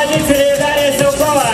руководители Дарья Силкова.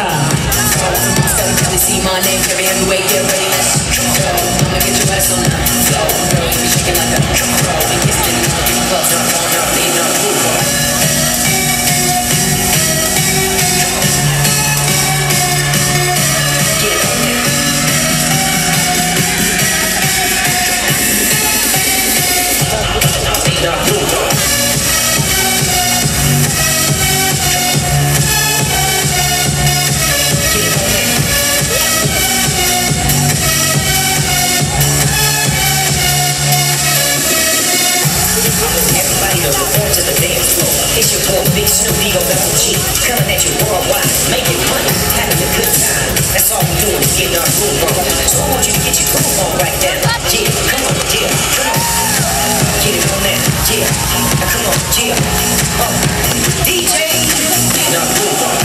It's your boy Big Snoop Dogg G, coming at you worldwide, making money, having a good time. That's all we're doing is getting our groove on. So I want you to get your groove on right now. Yeah, come on, yeah, come on. Get it on now, yeah. Now come on, yeah. DJ, getting our groove on.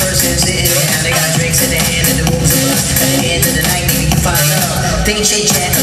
Think chit chat.